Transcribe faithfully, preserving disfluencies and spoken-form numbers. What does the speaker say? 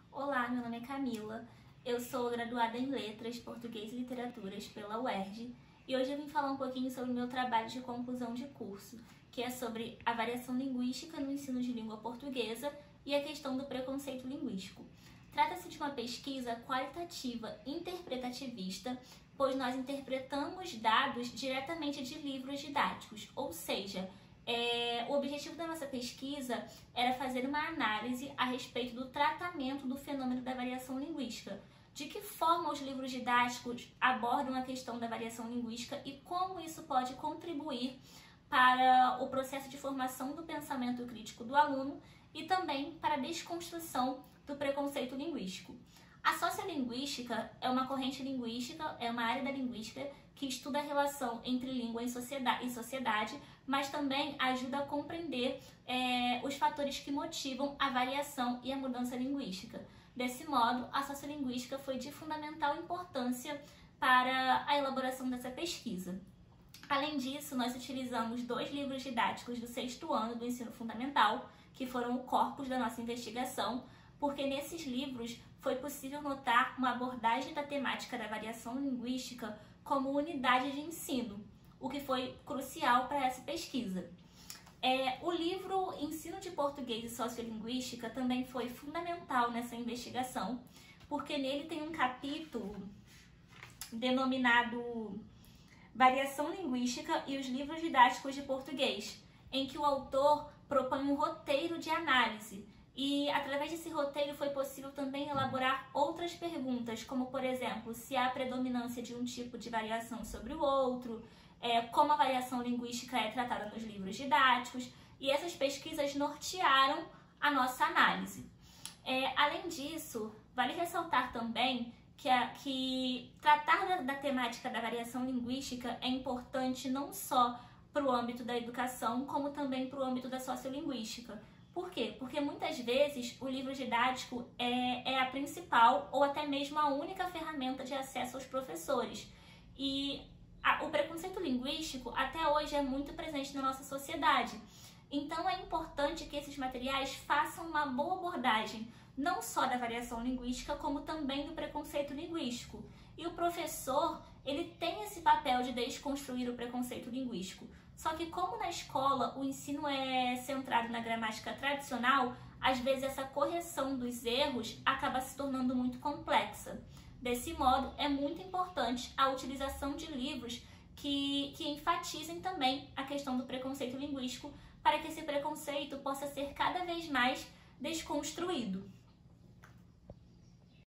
Olá, meu nome é Camila, eu sou graduada em Letras, Português e Literaturas pela U E R J e hoje eu vim falar um pouquinho sobre o meu trabalho de conclusão de curso, que é sobre a variação linguística no ensino de língua portuguesa e a questão do preconceito linguístico. Trata-se de uma pesquisa qualitativa interpretativista, pois nós interpretamos dados diretamente de livros didáticos, ou seja, É, o objetivo da nossa pesquisa era fazer uma análise a respeito do tratamento do fenômeno da variação linguística. De que forma os livros didáticos abordam a questão da variação linguística e como isso pode contribuir para o processo de formação do pensamento crítico do aluno e também para a desconstrução do preconceito linguístico. A sociolinguística é uma corrente linguística, é uma área da linguística que estuda a relação entre língua e sociedade, e sociedade mas também ajuda a compreender é, os fatores que motivam a variação e a mudança linguística. Desse modo, a sociolinguística foi de fundamental importância para a elaboração dessa pesquisa. Além disso, nós utilizamos dois livros didáticos do sexto ano do ensino fundamental, que foram o corpus da nossa investigação, porque nesses livros foi possível notar uma abordagem da temática da variação linguística como unidade de ensino, o que foi crucial para essa pesquisa. É, o livro Ensino de Português e Sociolinguística também foi fundamental nessa investigação, porque nele tem um capítulo denominado Variação Linguística e os Livros Didáticos de Português, em que o autor propõe um roteiro de análise. E, através desse roteiro, foi possível também elaborar outras perguntas, como, por exemplo, se há predominância de um tipo de variação sobre o outro, é, como a variação linguística é tratada nos livros didáticos, e essas pesquisas nortearam a nossa análise. É, além disso, vale ressaltar também que, a, que tratar da, da temática da variação linguística é importante não só para o âmbito da educação, como também para o âmbito da sociolinguística. Por quê? Porque muitas vezes o livro didático é, é a principal ou até mesmo a única ferramenta de acesso aos professores. E a, o preconceito linguístico até hoje é muito presente na nossa sociedade. Então é importante que esses materiais façam uma boa abordagem, não só da variação linguística, como também do preconceito linguístico. E o professor, ele tem esse papel de desconstruir o preconceito linguístico. Só que como na escola o ensino é centrado na gramática tradicional, às vezes essa correção dos erros acaba se tornando muito complexa. Desse modo, é muito importante a utilização de livros que, que enfatizem também a questão do preconceito linguístico, para que esse preconceito possa ser cada vez mais desconstruído.